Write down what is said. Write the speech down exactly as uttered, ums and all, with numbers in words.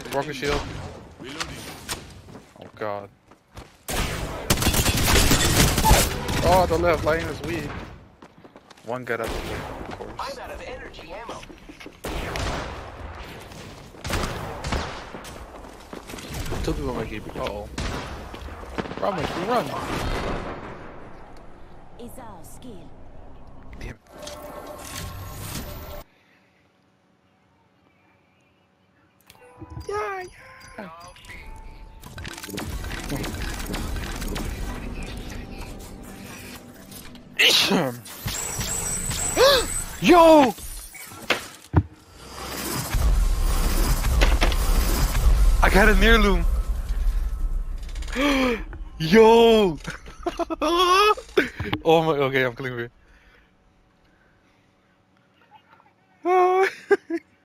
Broken shield. Oh god. Oh, the left lane is weak. One got out of the way, of course. I'm out of energy ammo. Two people might keep it. Uh oh. Run, Mike, run! Is our skill. Damn. Yeah, yeah. Yo! I got an heirloom. Yo! Oh my, okay, I'm clean here.